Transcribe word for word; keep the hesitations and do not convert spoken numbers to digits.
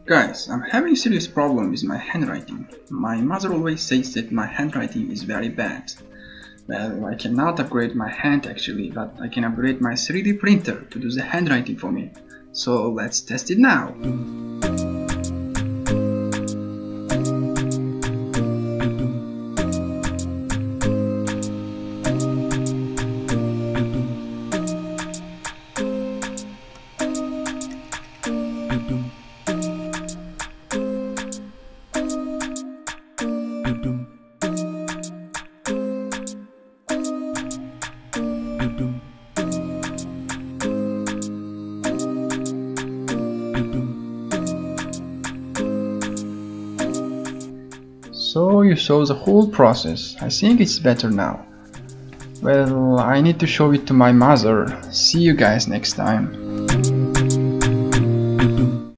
Guys, I'm having a serious problem with my handwriting. My mother always says that my handwriting is very bad. Well, I cannot upgrade my hand actually, but I can upgrade my three D printer to do the handwriting for me. So let's test it now. So you saw the whole process. I think it's better now. Well, I need to show it to my mother. See you guys next time.